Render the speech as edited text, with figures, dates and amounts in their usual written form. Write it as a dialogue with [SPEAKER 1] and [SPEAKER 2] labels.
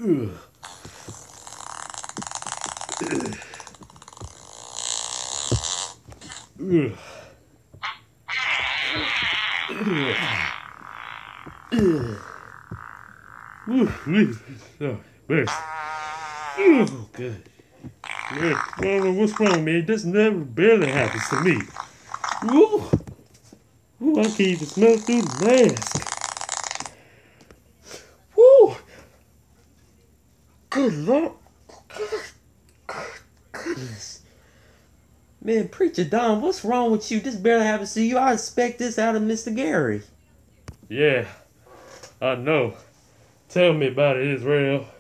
[SPEAKER 1] Ugh. Ugh. Oh, best. Oh, good. Man, I don't know what's wrong, man. This never barely happens to me. Ooh. Ooh, I can't even smell through the mask. Woo! Good Lord. Goodness. Man, Preacher Don, what's wrong with you? This barely happens to you. I expect this out of Mr. Gary. Yeah, I know. Tell me about it, Israel.